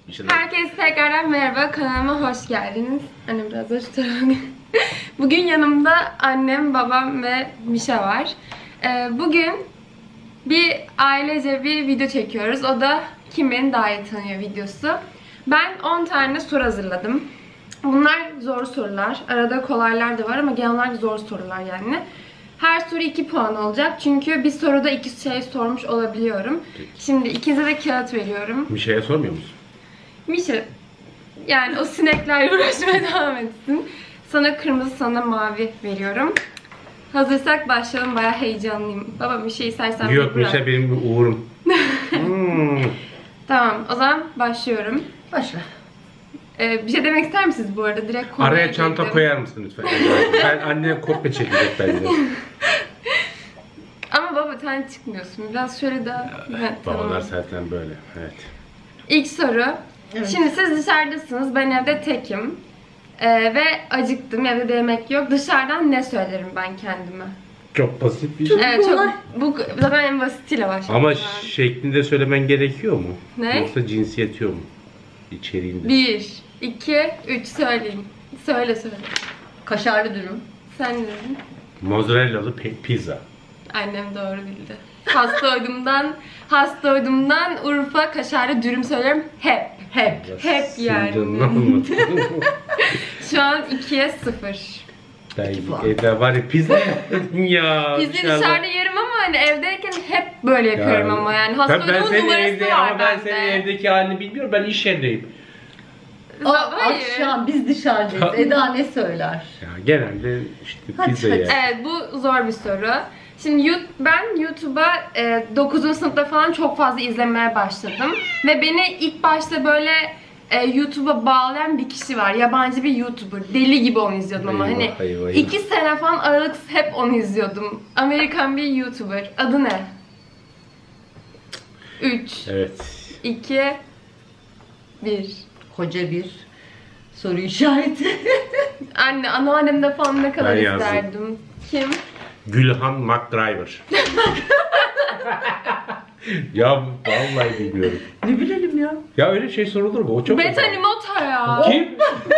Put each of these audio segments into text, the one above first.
Herkese tekrardan merhaba, kanalıma hoş geldiniz. Annem biraz da şu tarafa. Bugün yanımda annem, babam ve Mişa var. Bugün bir ailece bir video çekiyoruz. O da kim beni daha iyi tanıyor videosu. Ben 10 tane soru hazırladım. Bunlar zor sorular. Arada kolaylar da var ama genel olarak zor sorular yani. Her soru 2 puan olacak. Çünkü bir soruda 2 şey sormuş olabiliyorum. Şimdi ikinize de kağıt veriyorum. Mişa'ya sormuyor musun? Mişa, yani o sineklerle uğraşmaya devam etsin. Sana kırmızı, sana mavi veriyorum. Hazırsak başlayalım. Bayağı heyecanlıyım. Baba bir şey istersen yok, Mişa benim bir uğurum. Tamam, o zaman başlıyorum. Başla. Bir şey demek ister misiniz bu arada? Direkt konuya Araya çanta girdim. koyar mısın lütfen? Ben annem kopya çekecek bence. Ama baba sen çıkmıyorsun. Biraz şöyle daha... Babalar tamam. zaten böyle. Evet. İlk soru. Evet. Şimdi siz dışarıdasınız. Ben evde tekim. Ve acıktım. Evde de yemek yok. Dışarıdan ne söylerim ben kendime? Çok basit bir şey. Evet, çok, kolay. bu zaten en basitiyle başladım. Ama ben. şeklinde söylemen gerekiyor mu? Ne? Yoksa cinsiyet yok mu? İçeriğinde. 1, 2, 3 söyleyin. Söyle. Kaşarlı dürüm. Sen ne dedin? Mozzarella'lı pizza. Annem doğru bildi. Hasta oydumdan Urfa kaşarlı dürüm söylerim. Hep yani. Şu an 2'ye 0. Evde var ya pizza yaptın ya. Biz de dışarıda yerim ama hani evdeyken hep böyle yapıyorum ama yani. Hasta Ben oydumun senin numarası evde var ama ben bende. senin evdeki halini bilmiyorum. Ben iş yerindeyim. Hayır. Akşam biz dışarıdayız. Eda ne söyler? Ya genelde işte Hadi, pizza hadi. yer. Evet, bu zor bir soru. Şimdi ben YouTube'a 9. sınıfta falan çok fazla izlemeye başladım. Ve beni ilk başta böyle YouTube'a bağlayan bir kişi var. Yabancı bir YouTuber. Deli gibi onu izliyordum ama hani Eyvah. 2 sene falan aralıksız hep onu izliyordum. Amerikan bir YouTuber. Adı ne? 3, Evet. 2, 1. Koca bir soru işareti. Anneannemde falan ne kadar Ben yazdım. isterdim. Kim? Gülhan McDriver. Ya vallahi bilmiyorum. Ne bilelim ya. Ya öyle şey sorulur mu? O çok Bethany Mota ya. Kim?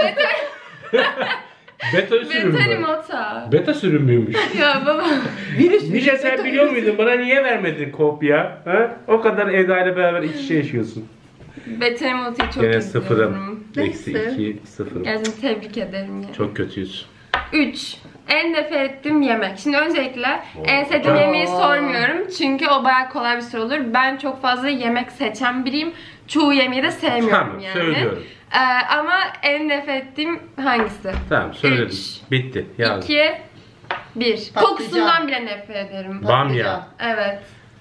Beta sürüm Bethany mü? Mota. Beta sürüm müymüş? Ya baba. Virüs. Mişa sen biliyor muydun? Bana niye vermedin kopya? Ha? O kadar Eda ile beraber iç içe yaşıyorsun. Bethany Mota'yı çok Gene izliyorum. sıfırım. Eksi Neyse. 2 sıfırım. Gerçekten tebrik ederim ya. Çok kötüyüz. 3. En nefret ettiğim yemek. Şimdi öncelikle en sevdiğim yemeği sormuyorum. Çünkü o bayağı kolay bir soru olur. Ben çok fazla yemek seçen biriyim. Çoğu yemeği de sevmiyorum Tamam, yani. söylüyorum. Ama en nefret ettiğim hangisi? Tamam söyledim. 3, Bitti. Yazdım. 2, 1. Patlıcan. Kokusundan bile nefret ederim. Bamya. Evet.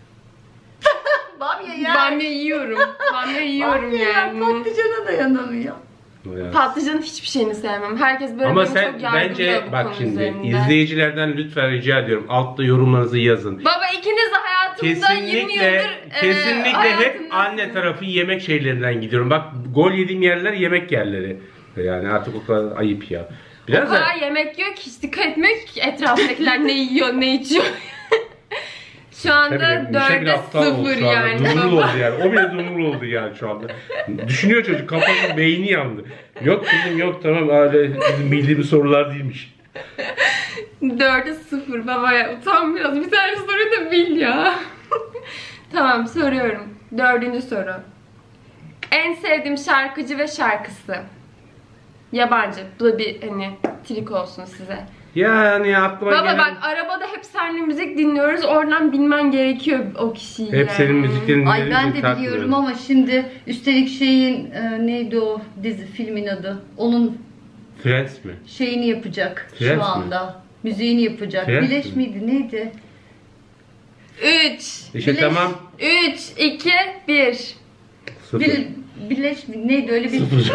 Bamya ya. Bamya yiyorum. Bamya yiyorum Bamya ya, yani. patlıcana dayanamıyor. Yaz. Patlıcanın hiçbir şeyini sevmem. Herkes böyle Ama beni sen çok yargılıyor bence bu bak konu şimdi üzerinden. izleyicilerden lütfen rica ediyorum. Altta yorumlarınızı yazın. Baba ikiniz de hayatımda 20 yıldır Kesinlikle hep hayatımdasınız. anne tarafı yemek şeylerinden gidiyorum. Bak gol yediğim yerler yemek yerleri. Yani artık o kadar ayıp ya. O Biraz da kadar yemek yiyor ki hiç dikkat etmiyor ki etrafındakiler ne yiyor ne içiyor. Şu anda Mişa bile 4'e aptal oldu 0 şu anda. yani. Dumrul Baba. oldu yani. O bile dumrul oldu yani şu anda. Düşünüyor çocuk. Kafasının beyni yandı. Yok kızım yok tamam öyle bizim bildiğimiz sorular değilmiş. 4'e 0 baba ya. Utan biraz. Bir tane soruyu da bil ya. Tamam soruyorum. 4. soru. En sevdiğim şarkıcı ve şarkısı. Yabancı. Bu da bir hani trik olsun size. Yani aklıma Baba gelen... bak arabada hep seninle müzik dinliyoruz. Oradan bilmen gerekiyor o kişiyi. Hep senin müziklerini Ay ben de takmıyorum. biliyorum ama şimdi üstelik şeyin neydi o dizi filmin adı? Onun Friends mi? şeyini yapacak Friends mi? şu anda. Müziğini yapacak. Friends Bileş mi? miydi? Neydi? 3, İşte tamam. 3, 2, 1. Sıfır. Bileş mi? Neydi öyle bir... Sıfır.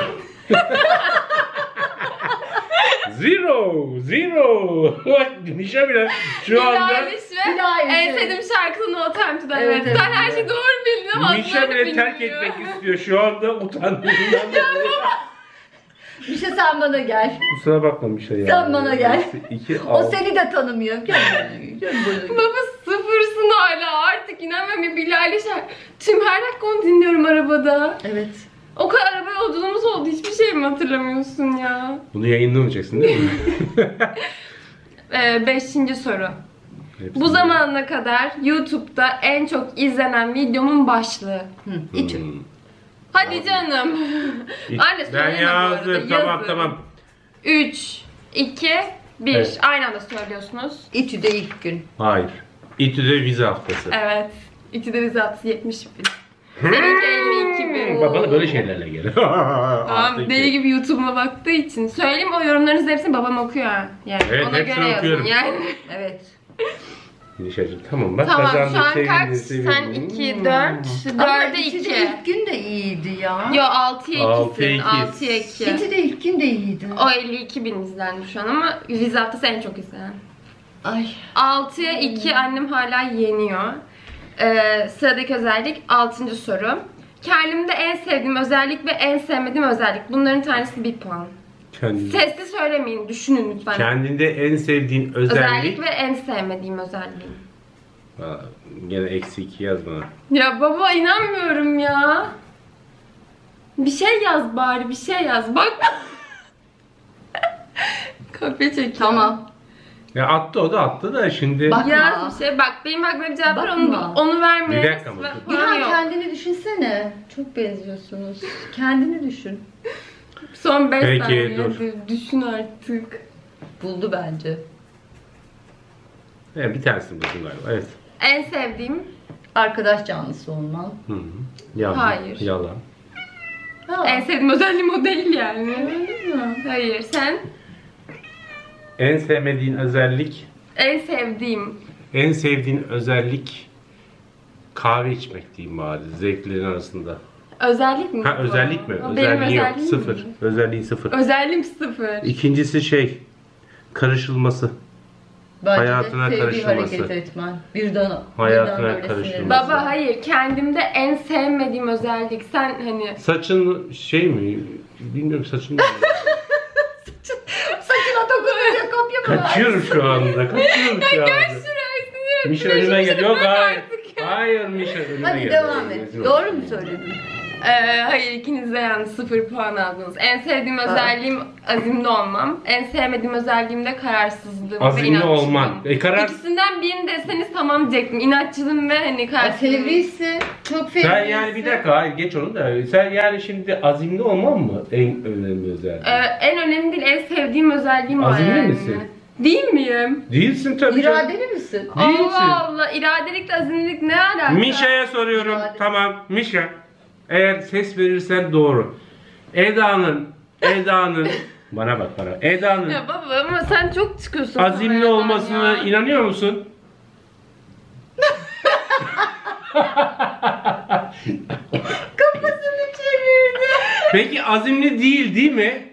Zero. Bak Mişa bile şu anda Bilal en sevdiğim şarkısı No Time to Die. Evet, Evet. Sen evet. her şeyi doğru bildin ama Mişa adlarını bile terk bilmiyor. etmek istiyor şu anda utandığından. Bir şey sen bana gel. Kusura bakma Mişa ya. Sen bana gel. 2 O seni de tanımıyor. Gel buraya. Baba sıfırsın hala artık inanmıyorum ya Bilal'i tüm her dakika onu dinliyorum arabada. Evet. O kadar araba yolculuğumuz oldu. Hiçbir şey mi hatırlamıyorsun ya? Bunu yayınlamayacaksın değil mi? 5. soru. Hepsini. Bu zamana kadar YouTube'da en çok izlenen videomun başlığı. İTÜ. Hadi canım. Anne Ben söyleme bu yazdım. arada. Tamam. 3, 2, 1. Evet. Aynı anda söylüyorsunuz. İTÜ'de ilk gün. Hayır. İTÜ'de vize haftası. Evet. İTÜ'de vize attı 70 bin. Seninki 52 bin. Bana böyle şeylerle gel. Tamam, deli gibi YouTube'uma baktığı için. Söyleyeyim, o yorumlarınızın hepsini babam okuyor ha. Yani Evet, ona hepsini göre yazın okuyorum. yani. Evet. Nişacığım tamam bak Tamam, kazandık şu an sevgili, kaç? sevgili. Sen 2, 4, Ama 4'e İTÜ'de 2. ilk gün de iyiydi ya. Yo 6'ya 6'ya 2'sin. iki. 6'ya 2. İTÜ'de ilk gün de iyiydi. O 52 bin izlendi şu an ama vize haftası en çok izlenen. Ay. 6'ya 2 annem hala yeniyor. Sıradaki özellik 6. soru. Kendimde en sevdiğim özellik ve en sevmediğim özellik. Bunların tanesi 1 puan. Sesli söylemeyin, düşünün lütfen. Kendinde en sevdiğin özellik. ve en sevmediğim özelliğim. Aa, gene -2 yaz bana. Ya baba inanmıyorum ya. Bir şey yaz bari, bir şey yaz. Bak. Kopya çekiyor. Tamam. Ya attı o da attı da şimdi. Bak. Yaz bir şey. Bak benim aklıma bir cevap var, Bakma. onu vermeye. Bir dakika ama. İlhan kendini düşünsene. Çok benziyorsunuz. Kendini düşün. Son 5 Peki, saniye. dur. Düşün artık. Buldu bence. Bir tanesini buldum galiba. Evet. En sevdiğim. Arkadaş canlısı olman. Hı -hı. Yalan. Hayır. Yalan. Ha. En sevdiğim özelliğim o değil yani. Öyle mi? Hayır, sen? En sevmediğin özellik. En sevdiğim. En sevdiğin özellik kahve içmek diyeyim bari zevklerin arasında. Özellik mi? Ha bu? özellik mi? O benim Özelliği yok. özelliğim Sıfır. mi? Özelliği sıfır. Özelliğim 0. İkincisi karışılması. Bence Hayatına de sevdiği karışılması. hareket etmen. Birden Hayatına böyle karışılması. sinirlenirsin. Baba hayır, kendimde en sevmediğim özellik. Sen hani Saçın mi? Bilmiyorum saçın mı? Saçına dokununca kopya mı var? Kaçıyorum şu anda. Kaçıyorum şu anda. Mişa önüme gel. Yok hayır. Hayır Mişa önüme Hadi gel. devam et. Doğru mu söyledin? hayır, ikiniz de yani 0 puan aldınız. En sevdiğim özelliğim azimli olmam. En sevmediğim özelliğim de kararsızlığım ve Azimli inatçılığım. olman. İkisinden birini deseniz tamam diyecektim. İnatçılığım ve hani kararsızlığım. Fevrisin. Çok fevrisin. Sen yani bir dakika hayır geç onu da. Sen yani şimdi azimli olman mı en önemli özellik? En önemli değil, en sevdiğim özelliğim o Azimli yani. misin? Değil miyim? Değilsin tabii canım. İradeli misin? Değilsin. Allah Allah, iradelikle azimlilik ne alaka? Mişa'ya soruyorum. İrade. Tamam Mişa. Eğer ses verirsen doğru. Eda'nın bana bak bana. Eda'nın Ya baba ama sen çok çıkıyorsun. azimli kamerada olmasına ya. inanıyor musun? Kafasını çevirdi. Peki azimli değil mi?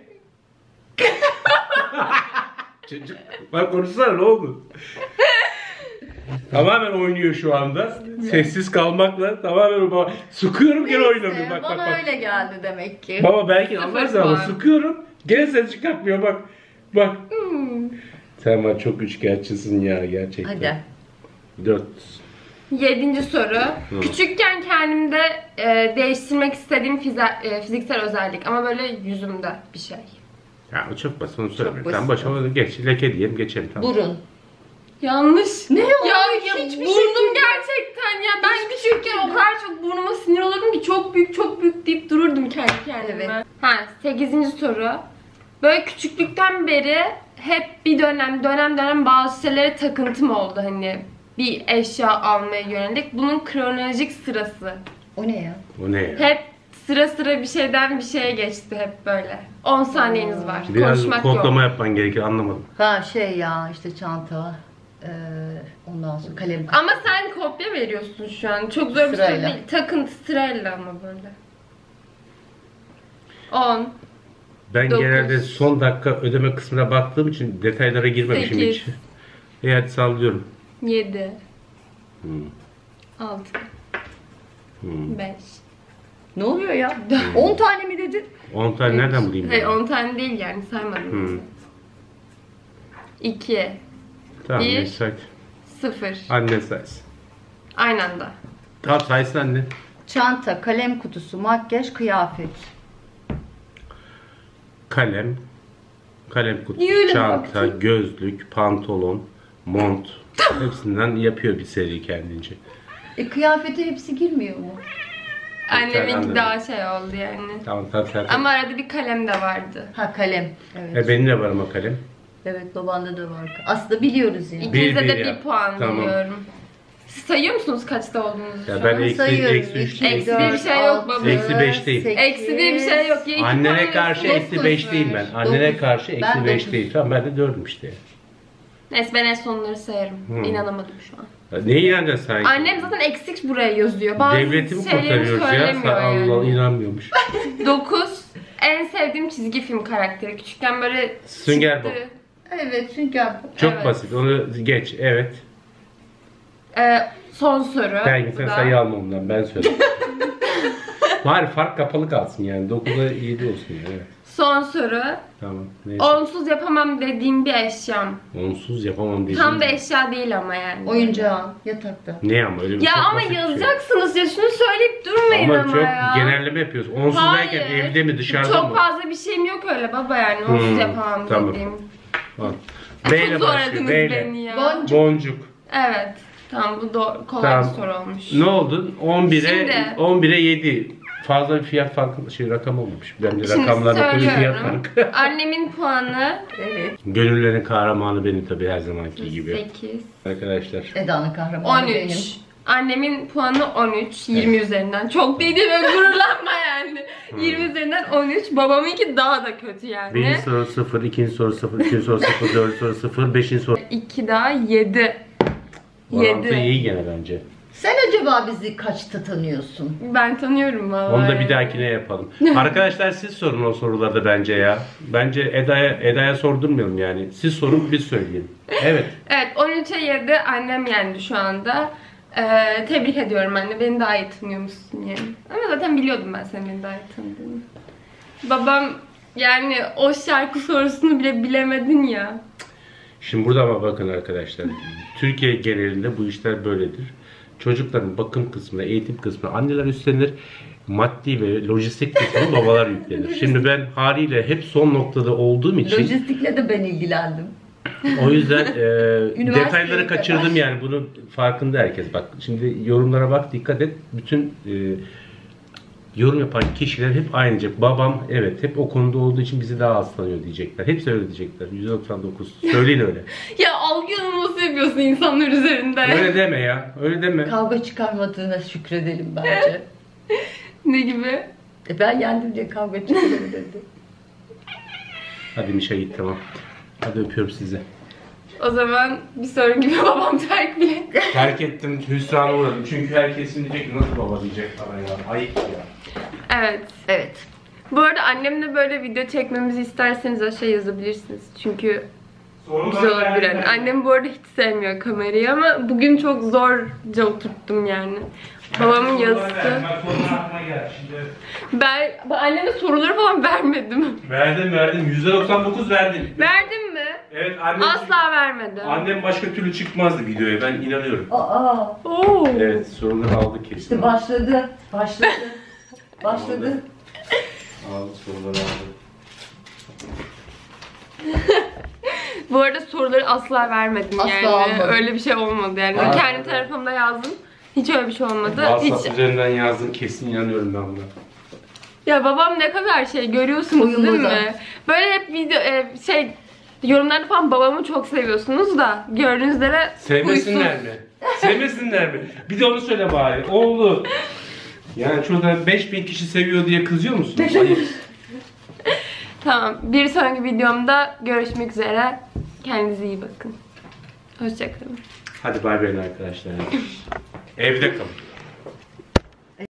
Çocuk bak konuşsana ne oldu? Tamamen oynuyor şu anda. Sessiz kalmakla tamamen sıkıyorum gene oynamıyor. Bak Bana bak bak. öyle geldi demek ki. Baba belki anlarsın ama puan. sıkıyorum. Gene ses çıkartmıyor bak. Bak. Hmm. Sen var çok üçkağıtçısın ya gerçekten. Hadi. 4. 7. soru. Küçükken kendimde değiştirmek istediğim fiziksel özellik ama böyle yüzümde bir şey. Ya o çok basit onu söyleme. basit. Sen başa geç. Leke diyelim geçelim tamam. Burun. Yanlış. Ne yanlış? Ya Hiçbir burnum gerçekten ya. Ben küçükken o kadar çok burnuma sinir olurdum ki çok büyük deyip dururdum kendi kendime. Evet. Ha, 8. soru. Böyle küçüklükten beri hep bir dönem bazı şeylere takıntım oldu hani. Bir eşya almaya yönelik. Bunun kronolojik sırası. O ne ya? O ne ya? Hep sıra bir şeyden bir şeye geçti hep böyle. 10 saniyeniz var. Biraz Konuşmak kodlama yok. yapman gerekir anlamadım. Ha şey ya işte çanta. Ondan sonra kalem. Ama sen kopya veriyorsun şu an. Çok zor bir soru Sırayla. değil. Takıntı sırayla ama böyle. 10. Ben 9. genelde son dakika ödeme kısmına baktığım için detaylara girmemişim 8. hiç. Hadi sallıyorum. 7. Hmm. 6. Hmm. 5. Ne oluyor ya? 10 tane mi dedin? 10 tane nereden bulayım Hayır ben? 10 tane değil yani saymadım. Hmm. 2. Tamam Bir. ne say. 0. Anne saysın. Aynı anda. Tamam saysın anne. Çanta, kalem kutusu, makyaj, kıyafet. Kalem kutusu, Yürü çanta, bakayım. gözlük, pantolon, mont. Hepsinden yapıyor bir seri kendince. Kıyafete hepsi girmiyor mu? Anneminki Anladım. daha şey oldu yani. Tamam. Ama arada bir kalem de vardı. Ha, kalem. Evet. Benim de var ama kalem. Evet, babanda da var. Aslında biliyoruz yani. İkinize de Bir ya. bir puan Tamam. veriyorum. Siz sayıyor musunuz kaçta olduğunuzu Ya şu ben an? eksi Sayıyorum. 3 Eksi diye bir şey yok baba. Eksi 5'teyim. Eksi diye bir şey yok. Ya iki Annene puan karşı veriyorsun, eksi 5'teyim ben. dokuz. Annene Dokuz. karşı eksi Ben 5'teyim. Tamam ben de 4'üm işte. Neyse ben en sonları sayarım. İnanamadım şu an. Neye inanacaksın sanki? Annem zaten eksik buraya yazıyor. Bazı Devleti mi şeyleri kurtarıyoruz ya? söylemiyor Allah yani. inanmıyormuş. 9. En sevdiğim çizgi film karakteri. Küçükken böyle Sünger çıktı. Evet, Sünger Bob. Çok Evet. basit. Onu geç. Evet. Son soru. Ben Bu gitsen da. sayı alma ondan. Ben söyleyeyim. Bari fark kapalı kalsın yani. 9'a 7 olsun yani. Evet. Son soru. Tamam. Neyse. Onsuz yapamam dediğim bir eşyam. Onsuz yapamam dediğim. Tam da eşya değil ama yani. Oyuncağın yatakta. Ne ama öyle bir Ya çok ama basit bir şey. yazacaksınız ya, şunu söyleyip durmayın ama, Ama çok ya. genelleme yapıyoruz. Onsuz derken Hayır. evde mi dışarıda Çok mı? fazla bir şeyim yok öyle baba yani onsuz yapamam tamam. dediğim. Bak. Çok B ile zor başlıyor. aradınız B ile. beni ya. Boncuk. Boncuk. Evet. Tamam bu doğru, kolay Tamam. bir soru olmuş. Ne oldu? 11'e Şimdi- 11'e 7. Fazla bir fiyat farkı rakam olmamış. Ben de Şimdi rakamlarla koyu fiyat söylüyorum. farkı. Annemin puanı Evet. Gönüllerin kahramanı benim tabii her zamanki gibi. 8. Arkadaşlar. Eda'nın kahramanı 13. benim. Annemin puanı 13. 20 üzerinden. Çok değil ve gururlanma yani. 20 üzerinden 13. Babamınki daha da kötü yani. Birinci soru 0, ikinci soru 0, üçüncü soru 0, dördüncü soru 0, beşinci soru. 2 daha 7. Orantı 7. iyi gene bence. Sen acaba bizi kaçta tanıyorsun? Ben tanıyorum vallahi. Onu da bir dahakine yapalım. Arkadaşlar siz sorun o sorularda bence ya. Bence Eda'ya sordurmayalım yani. Siz sorun biz söyleyelim. Evet. Evet 13'e 7 annem yendi şu anda. Tebrik ediyorum anne. Beni daha iyi tanıyormuşsun yani. Ama zaten biliyordum ben senin beni daha iyi tanıdığını. Babam yani o şarkı sorusunu bile bilemedin ya. Şimdi burada ama bakın arkadaşlar. Türkiye genelinde bu işler böyledir. Çocukların bakım kısmına, eğitim kısmına anneler üstlenir. Maddi ve lojistik kısmını babalar yüklenir. Şimdi ben haliyle hep son noktada olduğum için Lojistikle de ben ilgilendim. o yüzden Üniversiteye detayları kaçırdım kadar. yani bunun farkında herkes. Bak şimdi yorumlara bak dikkat et. Bütün yorum yapan kişiler hep aynı diyecek. Babam evet hep o konuda olduğu için bizi daha az tanıyor diyecekler. Hepsi öyle diyecekler. 199. Söyleyin öyle. Ya algı yanılması yapıyorsun insanlar üzerinde. Öyle deme ya. Öyle deme. Kavga çıkarmadığına şükredelim bence. Ne gibi? Ben yendim diye kavga çıkarmadı dedi. Hadi Mişa git tamam. Hadi öpüyorum sizi. O zaman bir sorun gibi babam terk bile. Terk ettim, hüsrana uğradım. Çünkü herkes diyecek ki nasıl baba diyecek bana ya. Ayıp ya. Evet. Evet. Bu arada annemle böyle video çekmemizi isterseniz aşağı yazabilirsiniz. Çünkü güzel olabilir. Yani. Annem bu arada hiç sevmiyor kamerayı ama bugün çok zorca oturttum yani. Babamın yazısı. Ben anneme soruları falan vermedim. Verdim. %99 verdim. Verdim mi? Evet annem. Asla vermedim. Annem başka türlü çıkmazdı videoya. Ben inanıyorum. Aa, Oo. Evet soruları aldı kesin. işte başladı. Başladı. Aldı soruları aldı. Bu arada soruları asla vermedim Asla yani. almadım. Öyle bir şey olmadı yani. Aa. Kendi tarafımda yazdım. Hiç öyle bir şey olmadı. WhatsApp Hiç. üzerinden yazdın kesin inanıyorum ben buna. Ya babam ne kadar şey görüyorsunuz değil Uyumlu da. mi? Böyle hep video yorumlarda falan babamı çok seviyorsunuz da gördüğünüz üzere Sevmesinler huysuz. mi? Sevmesinler mi? Bir de onu söyle bari. Oğlu. Yani şurada 5000 kişi seviyor diye kızıyor musun? Hayır. Tamam. Bir sonraki videomda görüşmek üzere. Kendinize iyi bakın. Hoşçakalın. Hadi bay bay arkadaşlar. Evde kalın.